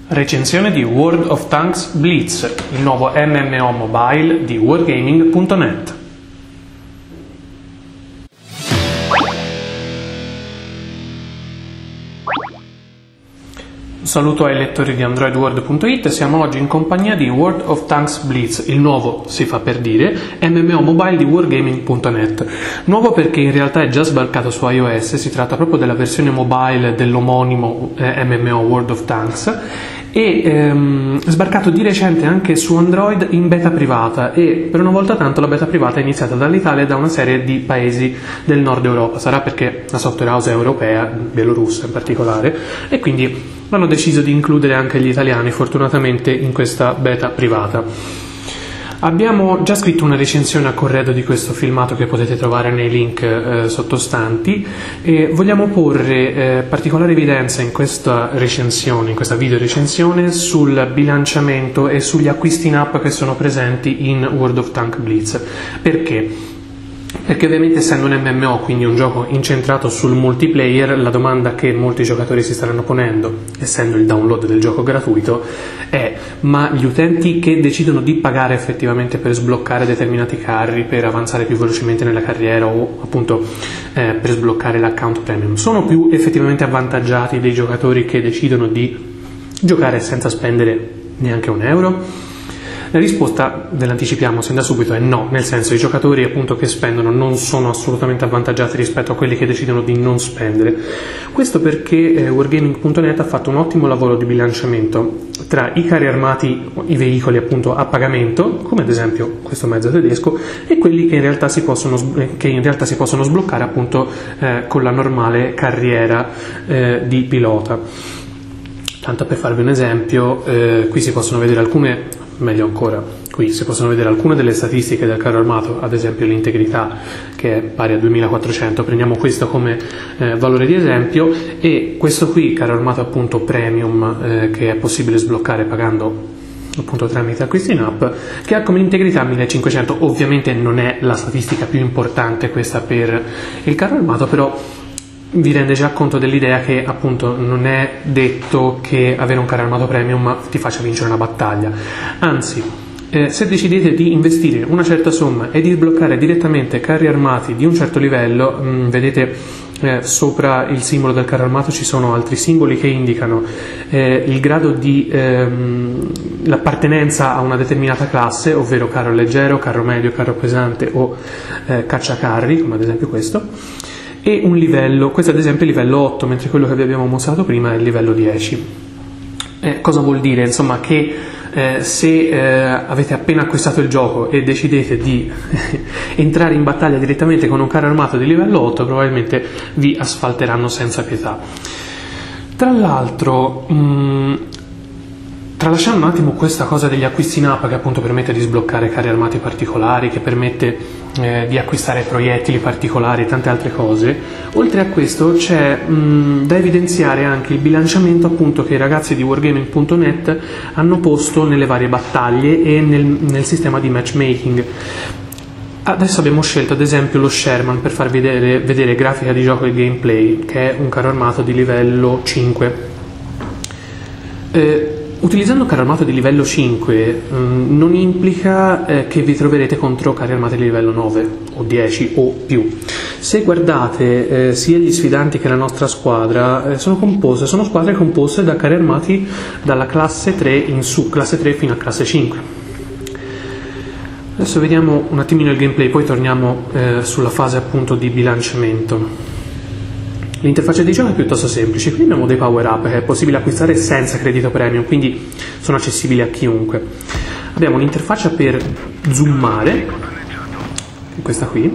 Recensione di World of Tanks Blitz, il nuovo MMO mobile di wargaming.net. Un saluto ai lettori di AndroidWorld.it, siamo oggi in compagnia di World of Tanks Blitz, il nuovo, si fa per dire, MMO mobile di wargaming.net. Nuovo perché in realtà è già sbarcato su iOS, si tratta proprio della versione mobile dell'omonimo MMO World of Tanks, e sbarcato di recente anche su Android in beta privata, e per una volta tanto la beta privata è iniziata dall'Italia e da una serie di paesi del nord Europa. Sarà perché la software house è europea, bielorussa in particolare, e quindi hanno deciso di includere anche gli italiani fortunatamente in questa beta privata. Abbiamo già scritto una recensione a corredo di questo filmato che potete trovare nei link sottostanti, e vogliamo porre particolare evidenza in questa recensione, in questa video recensione, sul bilanciamento e sugli acquisti in app che sono presenti in World of Tanks Blitz. Perché? Perché ovviamente, essendo un MMO, quindi un gioco incentrato sul multiplayer, la domanda che molti giocatori si staranno ponendo, essendo il download del gioco gratuito, è: ma gli utenti che decidono di pagare effettivamente per sbloccare determinati carri, per avanzare più velocemente nella carriera o appunto per sbloccare l'account premium, sono più effettivamente avvantaggiati dei giocatori che decidono di giocare senza spendere neanche un euro? La risposta, ve l'anticipiamo sin da subito, è no, nel senso, i giocatori appunto che spendono non sono assolutamente avvantaggiati rispetto a quelli che decidono di non spendere. Questo perché wargaming.net ha fatto un ottimo lavoro di bilanciamento tra i carri armati, i veicoli appunto a pagamento, come ad esempio questo mezzo tedesco, e quelli che in realtà si possono sbloccare appunto con la normale carriera di pilota. Tanto per farvi un esempio, qui si possono vedere qui si possono vedere alcune delle statistiche del carro armato, ad esempio l'integrità, che è pari a 2400, prendiamo questo come valore di esempio, e questo qui, carro armato appunto premium, che è possibile sbloccare pagando appunto tramite acquisti in app, che ha come integrità 1500. Ovviamente non è la statistica più importante questa per il carro armato, però vi rende già conto dell'idea che appunto non è detto che avere un carro armato premium ti faccia vincere una battaglia. Anzi, se decidete di investire una certa somma e di sbloccare direttamente carri armati di un certo livello, vedete sopra il simbolo del carro armato ci sono altri simboli che indicano il grado di l'appartenenza a una determinata classe, ovvero carro leggero, carro medio, carro pesante o cacciacarri, come ad esempio questo, e un livello. Questo ad esempio è il livello 8, mentre quello che vi abbiamo mostrato prima è il livello 10. Cosa vuol dire? Insomma, che se avete appena acquistato il gioco e decidete di entrare in battaglia direttamente con un carro armato di livello 8, probabilmente vi asfalteranno senza pietà. Tra l'altro, tralasciando un attimo questa cosa degli acquisti in app, che appunto permette di sbloccare carri armati particolari, che permette di acquistare proiettili particolari e tante altre cose, oltre a questo c'è da evidenziare anche il bilanciamento appunto che i ragazzi di wargaming.net hanno posto nelle varie battaglie e nel sistema di matchmaking. Adesso abbiamo scelto ad esempio lo Sherman per farvi vedere grafica di gioco e gameplay, che è un carro armato di livello 5. Utilizzando un carro armato di livello 5 non implica che vi troverete contro carri armati di livello 9 o 10 o più. Se guardate sia gli sfidanti che la nostra squadra sono squadre composte da carri armati dalla classe 3 in su, classe 3 fino a classe 5. Adesso vediamo un attimino il gameplay, poi torniamo sulla fase appunto di bilanciamento. L'interfaccia di gioco è piuttosto semplice. Qui abbiamo dei power up che è possibile acquistare senza credito premium, quindi sono accessibili a chiunque. Abbiamo un'interfaccia per zoomare, questa qui,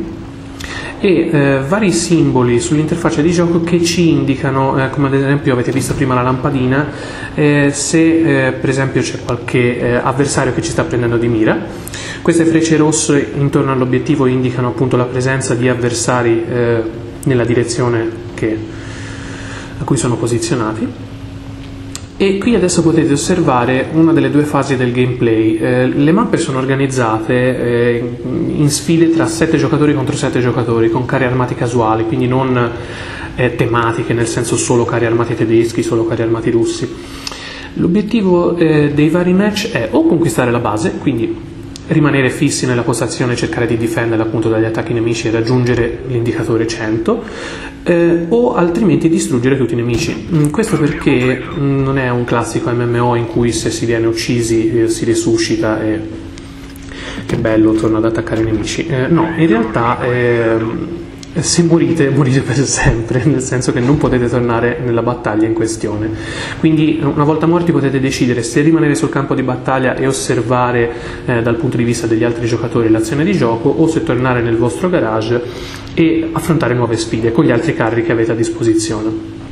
e vari simboli sull'interfaccia di gioco che ci indicano, come ad esempio avete visto prima la lampadina, se per esempio c'è qualche avversario che ci sta prendendo di mira. Queste frecce rosse intorno all'obiettivo indicano appunto la presenza di avversari nella direzione a cui sono posizionati. E qui adesso potete osservare una delle due fasi del gameplay. Le mappe sono organizzate in sfide tra 7 giocatori contro 7 giocatori, con carri armati casuali, quindi non tematiche, nel senso solo carri armati tedeschi, solo carri armati russi. L'obiettivo dei vari match è o conquistare la base, quindi rimanere fissi nella postazione e cercare di difenderla appunto dagli attacchi nemici e raggiungere l'indicatore 100, o altrimenti distruggere tutti i nemici. Questo perché non è un classico MMO in cui se si viene uccisi si resuscita e che bello, torna ad attaccare i nemici. No, in realtà se morite per sempre, nel senso che non potete tornare nella battaglia in questione. Quindi una volta morti potete decidere se rimanere sul campo di battaglia e osservare dal punto di vista degli altri giocatori l'azione di gioco, o se tornare nel vostro garage e affrontare nuove sfide con gli altri carri che avete a disposizione.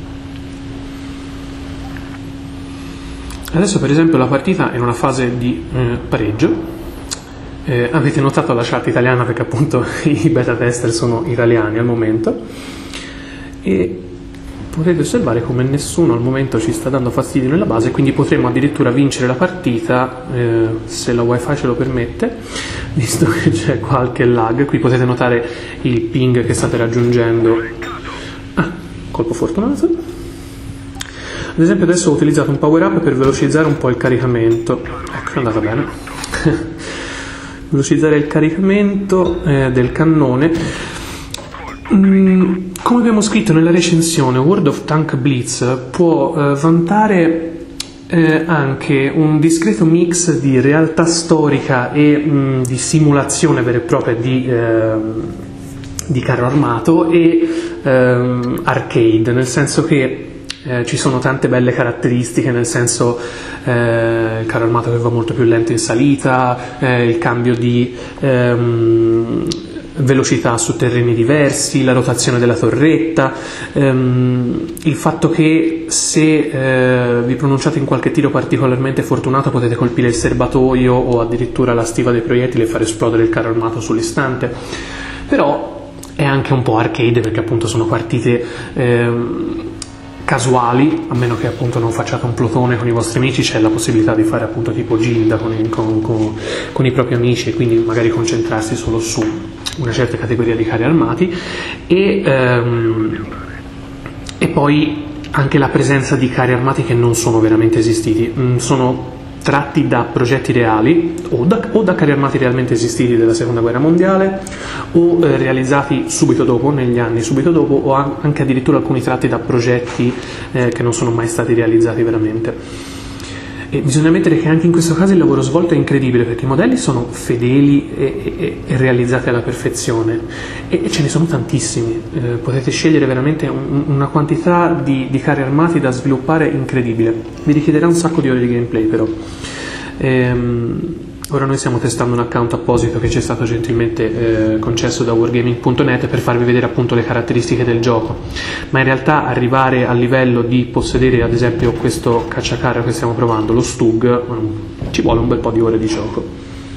Adesso per esempio la partita è in una fase di pareggio. Avete notato la chat italiana perché appunto i beta tester sono italiani al momento, e potete osservare come nessuno al momento ci sta dando fastidio nella base, quindi potremmo addirittura vincere la partita se la wifi ce lo permette, visto che c'è qualche lag. Qui potete notare il ping che state raggiungendo. Colpo fortunato. Ad esempio adesso ho utilizzato un power up per velocizzare un po' il caricamento. Ecco, è andata bene. Velocizzare il caricamento del cannone. Come abbiamo scritto nella recensione, World of Tanks Blitz può vantare anche un discreto mix di realtà storica e di simulazione vera e propria di carro armato e arcade, nel senso che ci sono tante belle caratteristiche, nel senso il carro armato che va molto più lento in salita, il cambio di velocità su terreni diversi, la rotazione della torretta, il fatto che se vi pronunciate in qualche tiro particolarmente fortunato potete colpire il serbatoio o addirittura la stiva dei proiettili e far esplodere il carro armato sull'istante. Però è anche un po' arcade, perché appunto sono partite casuali, a meno che appunto non facciate un plotone con i vostri amici. C'è la possibilità di fare appunto tipo Gilda con i propri amici, e quindi magari concentrarsi solo su una certa categoria di carri armati, e poi anche la presenza di carri armati che non sono veramente esistiti, sono tratti da progetti reali o da carri armati realmente esistiti della seconda guerra mondiale, o realizzati subito dopo, negli anni subito dopo, o anche addirittura alcuni tratti da progetti che non sono mai stati realizzati veramente. E bisogna ammettere che anche in questo caso il lavoro svolto è incredibile, perché i modelli sono fedeli e realizzati alla perfezione, e ce ne sono tantissimi. Potete scegliere veramente una quantità di carri armati da sviluppare incredibile. Vi richiederà un sacco di ore di gameplay però. Ora noi stiamo testando un account apposito che ci è stato gentilmente concesso da wargaming.net per farvi vedere appunto le caratteristiche del gioco, ma in realtà arrivare al livello di possedere ad esempio questo cacciacarro che stiamo provando, lo Stug, ci vuole un bel po' di ore di gioco.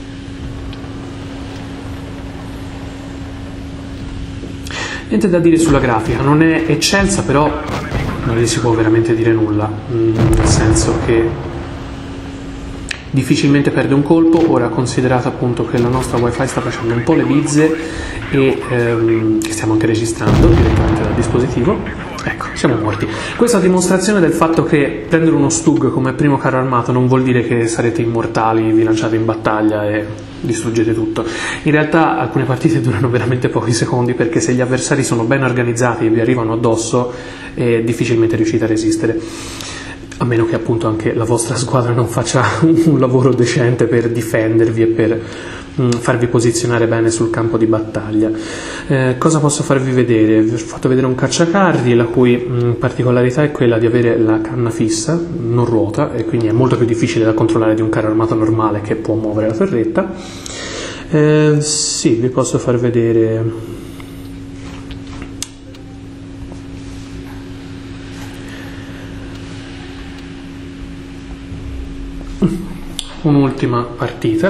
Niente da dire sulla grafica, non è eccelsa, però non gli si può veramente dire nulla, nel senso che difficilmente perde un colpo. Ora, considerato appunto che la nostra wifi sta facendo un po' le bizze e che stiamo anche registrando direttamente dal dispositivo, ecco, siamo morti. Questa è una dimostrazione del fatto che prendere uno Stug come primo carro armato non vuol dire che sarete immortali, vi lanciate in battaglia e distruggete tutto. In realtà alcune partite durano veramente pochi secondi, perché se gli avversari sono ben organizzati e vi arrivano addosso, difficilmente riuscite a resistere. A meno che appunto anche la vostra squadra non faccia un lavoro decente per difendervi e per farvi posizionare bene sul campo di battaglia. Cosa posso farvi vedere? Vi ho fatto vedere un cacciacarri, la cui particolarità è quella di avere la canna fissa, non ruota, e quindi è molto più difficile da controllare di un carro armato normale che può muovere la torretta. Sì, vi posso far vedere un'ultima partita.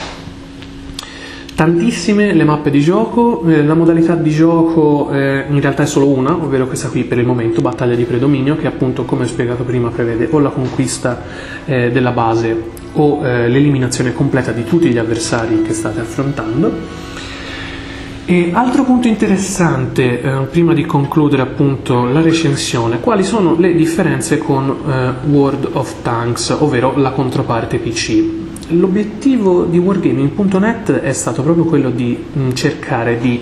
Tantissime le mappe di gioco, la modalità di gioco in realtà è solo una, ovvero questa qui per il momento, battaglia di predominio, che appunto, come ho spiegato prima, prevede o la conquista della base o l'eliminazione completa di tutti gli avversari che state affrontando. E altro punto interessante, prima di concludere appunto la recensione, quali sono le differenze con World of Tanks, ovvero la controparte PC. L'obiettivo di Wargaming.net è stato proprio quello di cercare di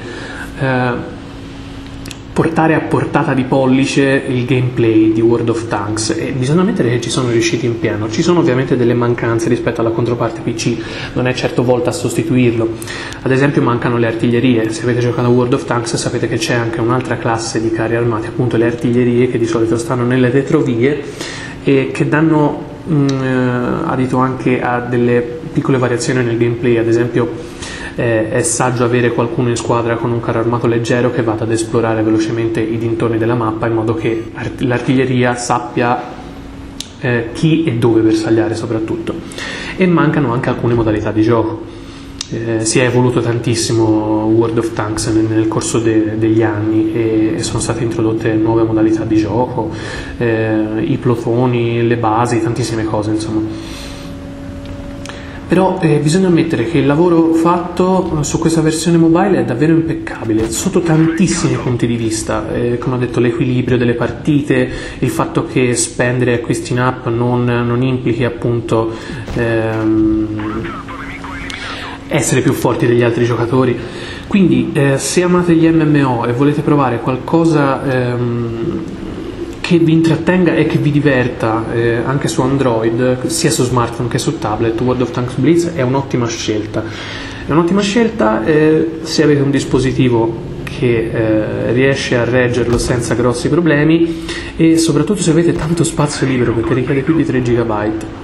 portare a portata di pollice il gameplay di World of Tanks, e bisogna ammettere che ci sono riusciti in pieno. Ci sono ovviamente delle mancanze rispetto alla controparte PC, non è certo volta a sostituirlo. Ad esempio mancano le artiglierie. Se avete giocato a World of Tanks sapete che c'è anche un'altra classe di carri armati, appunto le artiglierie, che di solito stanno nelle retrovie e che danno adito anche a delle piccole variazioni nel gameplay. Ad esempio è saggio avere qualcuno in squadra con un carro armato leggero che vada ad esplorare velocemente i dintorni della mappa, in modo che l'artiglieria sappia chi e dove bersagliare soprattutto. E mancano anche alcune modalità di gioco. Si è evoluto tantissimo World of Tanks nel corso degli anni e sono state introdotte nuove modalità di gioco, i plotoni, le basi, tantissime cose insomma. Però bisogna ammettere che il lavoro fatto su questa versione mobile è davvero impeccabile, sotto tantissimi punti di vista, come ho detto, l'equilibrio delle partite, il fatto che spendere acquisti in app non implichi appunto essere più forti degli altri giocatori. Quindi se amate gli MMO e volete provare qualcosa che vi intrattenga e che vi diverta anche su Android, sia su smartphone che su tablet, World of Tanks Blitz è un'ottima scelta. È un'ottima scelta se avete un dispositivo che riesce a reggerlo senza grossi problemi, e soprattutto se avete tanto spazio libero, perché richiede più di 3 GB.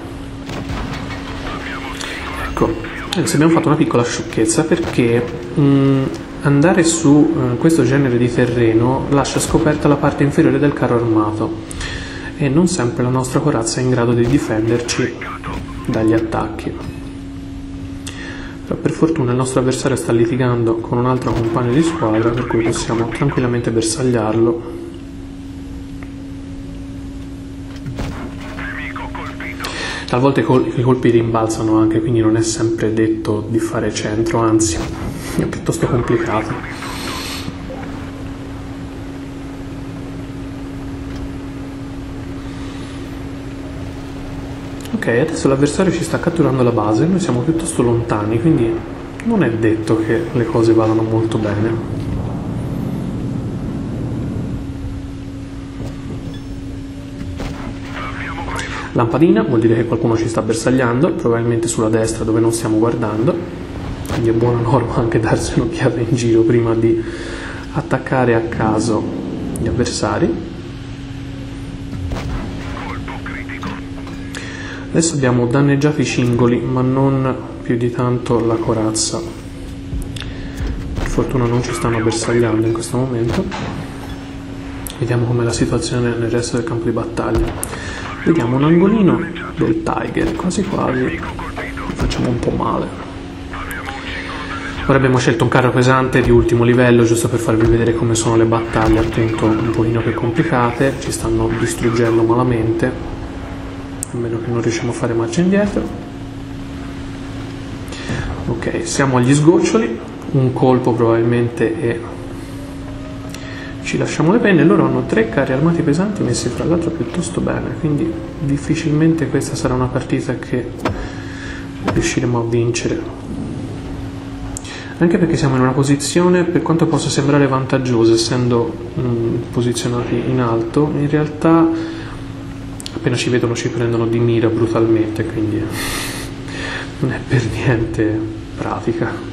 Ecco, adesso abbiamo fatto una piccola sciocchezza, perché andare su questo genere di terreno lascia scoperta la parte inferiore del carro armato e non sempre la nostra corazza è in grado di difenderci dagli attacchi. Però per fortuna il nostro avversario sta litigando con un altro compagno di squadra, per cui possiamo tranquillamente bersagliarlo. Talvolta i colpi rimbalzano anche, quindi non è sempre detto di fare centro, anzi è piuttosto complicato. Ok, adesso l'avversario ci sta catturando la base, noi siamo piuttosto lontani, quindi non è detto che le cose vadano molto bene. Lampadina vuol dire che qualcuno ci sta bersagliando, probabilmente sulla destra dove non stiamo guardando, quindi è buona norma anche darsi un'occhiata in giro prima di attaccare a caso gli avversari. Adesso abbiamo danneggiato i cingoli, ma non più di tanto la corazza. Per fortuna non ci stanno bersagliando in questo momento. Vediamo com'è la situazione nel resto del campo di battaglia. Vediamo un angolino del Tiger, quasi quasi facciamo un po' male. Ora abbiamo scelto un carro pesante di ultimo livello, giusto per farvi vedere come sono le battaglie, appunto un pochino più complicate, ci stanno distruggendo malamente, a meno che non riusciamo a fare marcia indietro. Ok, siamo agli sgoccioli, un colpo probabilmente e ci lasciamo le penne. Loro hanno 3 carri armati pesanti messi tra l'altro piuttosto bene, quindi difficilmente questa sarà una partita che riusciremo a vincere, anche perché siamo in una posizione, per quanto possa sembrare vantaggiosa essendo posizionati in alto, in realtà appena ci vedono ci prendono di mira brutalmente, quindi non è per niente pratica.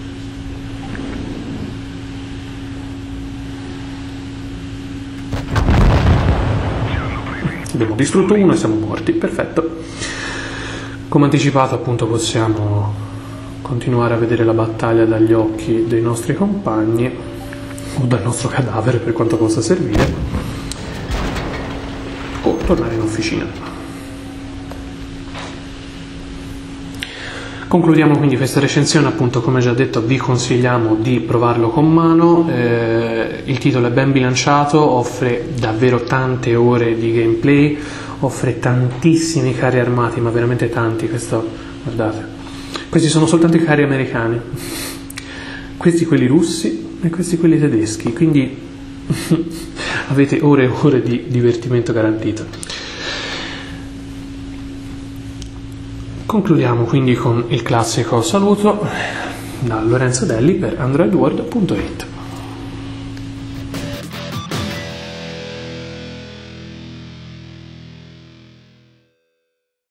Abbiamo distrutto uno e siamo morti, perfetto. Come anticipato appunto possiamo continuare a vedere la battaglia dagli occhi dei nostri compagni o dal nostro cadavere, per quanto possa servire, o tornare in officina. Concludiamo quindi questa recensione, appunto come già detto vi consigliamo di provarlo con mano, il titolo è ben bilanciato, offre davvero tante ore di gameplay, offre tantissimi carri armati, ma veramente tanti, guardate, questi sono soltanto i carri americani, questi quelli russi e questi quelli tedeschi, quindi avete ore e ore di divertimento garantito. Concludiamo quindi con il classico saluto da Lorenzo Delli per AndroidWorld.it.